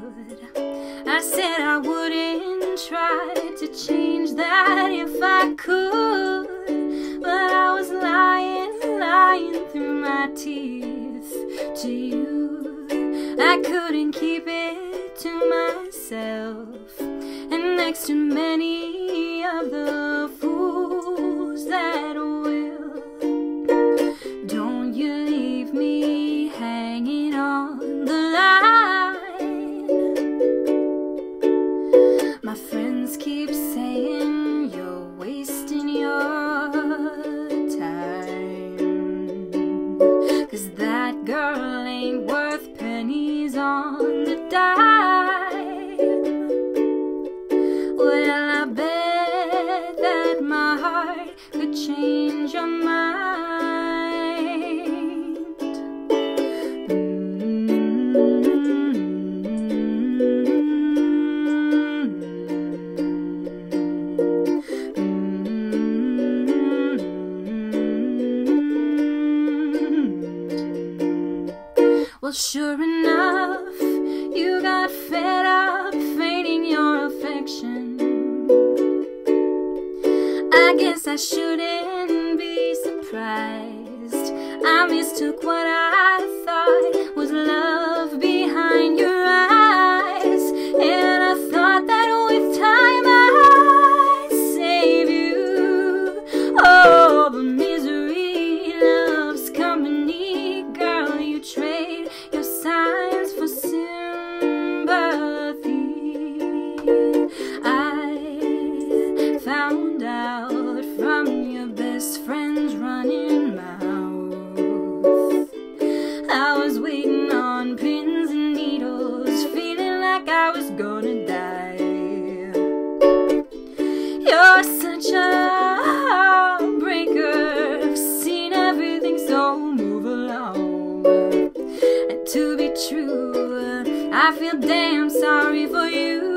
I said I wouldn't try to change that if I could, but I was lying through my teeth to you. I couldn't keep it to myself, and next to many of the fools that will, don't you leave me hanging on the line. My friends keep saying you're wasting your time, 'cause that girl ain't worth pennies on the dime. Well, I bet that my heart could change your mind. Well, sure enough, you got fed up feigning your affection. I guess I shouldn't be surprised. I mistook what I thought was love behind your eyes, and I thought that with time I'd save you. Oh, but misery loves company, girl. You trade your signs for sympathy. I found out from your best friend's running mouth. I was waiting on pins and needles, feeling like I was gonna die. You're such a heartbreaker, I've seen everything, so move along. And to be true, I feel damn sorry for you.